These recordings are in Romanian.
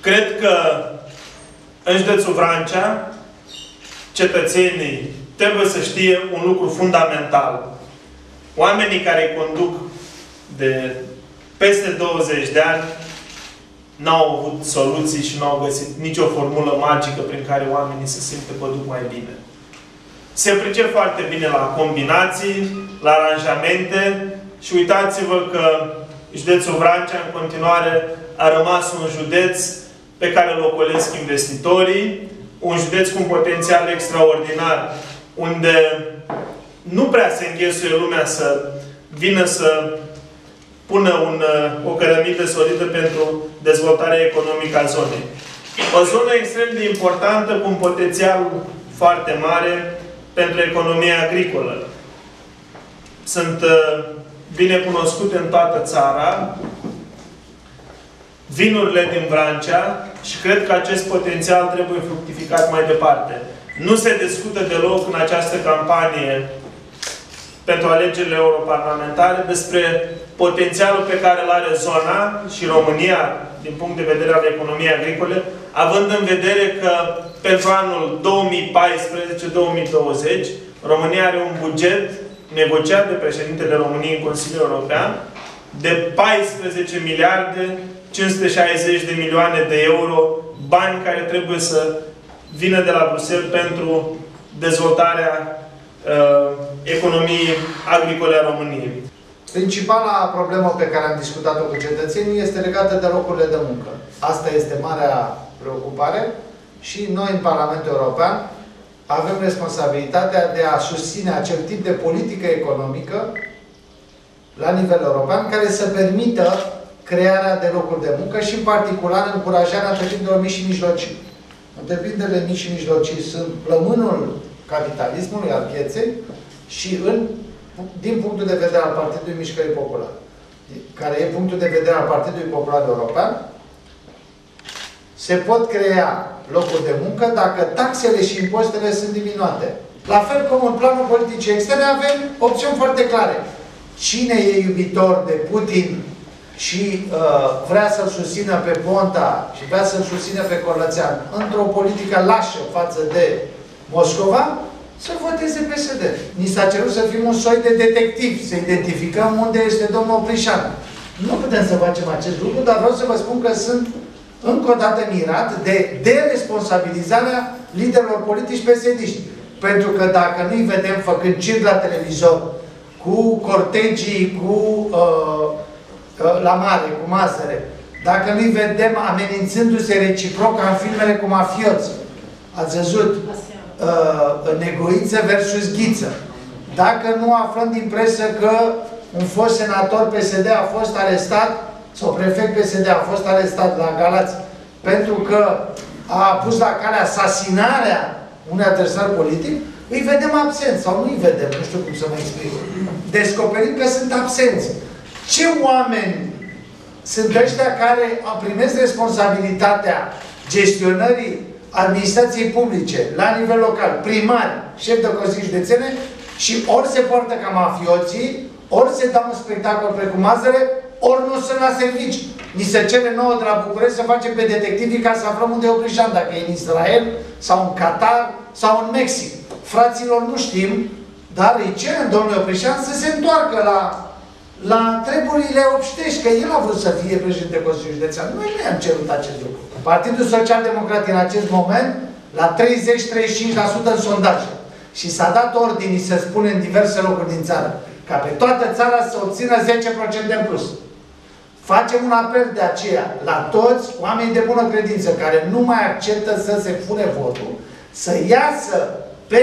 Cred că în județul Vrancea cetățenii trebuie să știe un lucru fundamental. Oamenii care conduc de peste 20 de ani n-au avut soluții și n-au găsit nicio formulă magică prin care oamenii se simte că duc mai bine. Se pricep foarte bine la combinații, la aranjamente și uitați-vă că județul Vrancea în continuare a rămas un județ pe care îl ocolesc investitorii, un județ cu un potențial extraordinar, unde nu prea se înghesuie lumea să vină să pună o cărămidă solidă pentru dezvoltarea economică a zonei. O zonă extrem de importantă, cu un potențial foarte mare pentru economia agricolă. Sunt bine cunoscute în toată țara vinurile din Vrancea și cred că acest potențial trebuie fructificat mai departe. Nu se discută deloc în această campanie pentru alegerile europarlamentare despre potențialul pe care îl are zona și România din punct de vedere al economiei agricole, având în vedere că pentru anul 2014-2020 România are un buget negociat de președintele României în Consiliul European de 14 miliarde 560 de milioane de euro, bani care trebuie să vină de la Bruxelles pentru dezvoltarea economiei agricole a României. Principala problemă pe care am discutat-o cu cetățenii este legată de locurile de muncă. Asta este marea preocupare și noi în Parlamentul European avem responsabilitatea de a susține acel tip de politică economică la nivel european care să permită crearea de locuri de muncă și în particular încurajarea întreprinderilor mici și mijlocii. Întreprinderile mici și mijlocii sunt plămânul capitalismului, al pieței și din punctul de vedere al Partidului Mișcării Populare, care e punctul de vedere al Partidului Popular European, se pot crea locuri de muncă dacă taxele și impozitele sunt diminuate. La fel cum în planul politicii externe avem opțiuni foarte clare. Cine e iubitor de Putin și vrea să-l susțină pe Ponta și vrea să-l susțină pe Corlățean într-o politică lașă față de Moscova, să voteze PSD. Ni s-a cerut să fim un soi de detectiv, să identificăm unde este domnul Oprișan. Nu putem să facem acest lucru, dar vreau să vă spun că sunt încă o dată mirat de deresponsabilizarea liderilor politici PSD-ști. Pentru că dacă nu-i vedem făcând circ la televizor, cu cortegii, la mare, cu mazăre, dacă nu-i vedem amenințându-se reciproc ca în filmele cu mafioți, ați văzut Negoiță versus Ghiță. Dacă nu aflăm din presă că un fost senator PSD a fost arestat, sau prefect PSD a fost arestat la Galați, pentru că a pus la cale asasinarea unui adversar politic, îi vedem absenți, sau nu îi vedem, nu știu cum să mă explic. Descoperim că sunt absenți. Ce oameni sunt ăștia care primesc responsabilitatea gestionării administrației publice, la nivel local, primari, șef de consilii județene, și ori se poartă ca mafioții, ori se dau un spectacol precum mazăre, ori nu sunt la servici. Ni se cere nouă de la București să facem pe detectivii ca să aflăm unde e Oprișan, dacă e în Israel, sau în Qatar, sau în Mexic. Fraților, nu știm, dar îi cerem domnului Oprișan să se întoarcă la treburile obștești, că el a vrut să fie președinte Consiliului Județean. Noi nu i-am cerut acest lucru. Partidul Social Democrat în acest moment la 30-35% în sondaje. Și s-a dat ordine să spune în diverse locuri din țară, ca pe toată țara să obțină 10% în plus. Facem un apel de aceea la toți oamenii de bună credință care nu mai acceptă să se fure votul, să iasă pe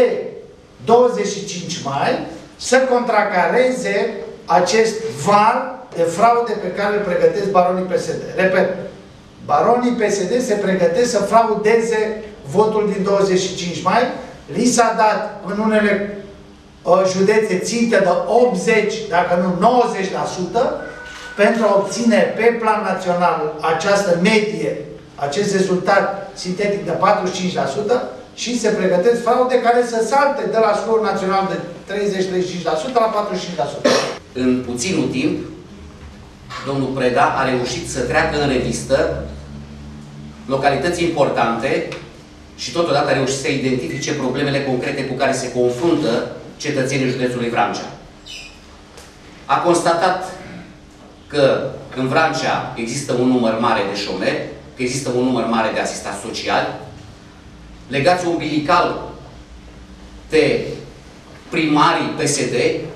25 mai să contracareze acest val de fraude pe care îl pregătesc baronii PSD. Repet, baronii PSD se pregătesc să fraudeze votul din 25 mai. Li s-a dat în unele județe țintă de 80, dacă nu 90%, pentru a obține pe plan național această medie, acest rezultat sintetic de 45% și se pregătesc fraude care să salte de la scorul național de 30-35% la 45%. În puținul timp, domnul Preda a reușit să treacă în revistă localități importante și totodată a reușit să identifice problemele concrete cu care se confruntă cetățenii județului Vrancea. A constatat că în Vrancea există un număr mare de șomeri, că există un număr mare de asistați sociali, legați umbilical de primarii PSD,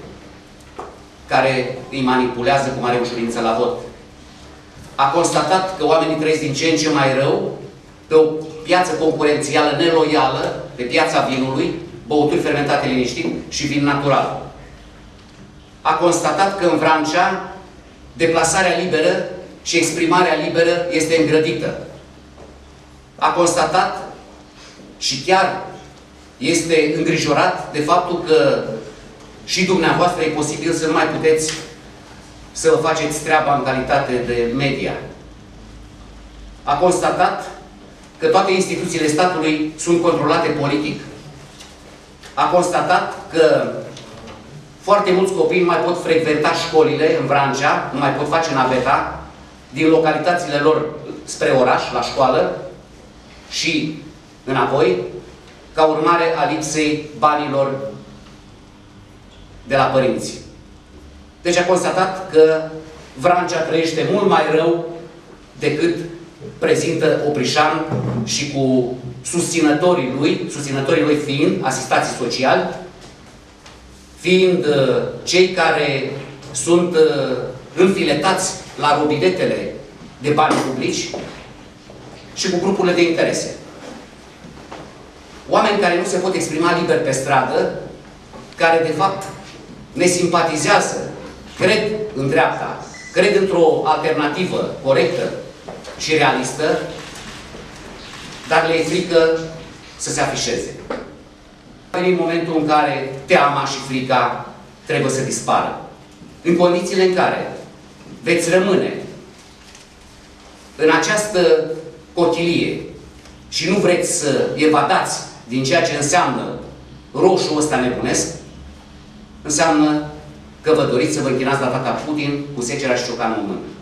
care îi manipulează cu mare ușurință la vot. A constatat că oamenii trăiesc din ce în ce mai rău pe o piață concurențială neloială, pe piața vinului, băuturi fermentate liniștit și vin natural. A constatat că în Vrancea deplasarea liberă și exprimarea liberă este îngrădită. A constatat și chiar este îngrijorat de faptul că și dumneavoastră e posibil să nu mai puteți să vă faceți treaba în calitate de media. A constatat că toate instituțiile statului sunt controlate politic. A constatat că foarte mulți copii nu mai pot frecventa școlile în Vrancea, nu mai pot face naveta din localitățile lor spre oraș, la școală și înapoi, ca urmare a lipsei banilor de la părinți. Deci a constatat că Vrancea trăiește mult mai rău decât prezintă Oprișan și cu susținătorii lui fiind asistații sociali, fiind cei care sunt înfiletați la robinetele de bani publici și cu grupurile de interese. Oameni care nu se pot exprima liber pe stradă, care de fapt ne simpatizează, cred în dreapta, cred într-o alternativă corectă și realistă, dar le e frică să se afișeze. Va veni momentul în care teama și frica trebuie să dispară. În condițiile în care veți rămâne în această cochilie și nu vreți să evadați din ceea ce înseamnă roșul ăsta nebunesc, înseamnă că vă doriți să vă închinați la tata Putin cu secera și ciocanul în mână.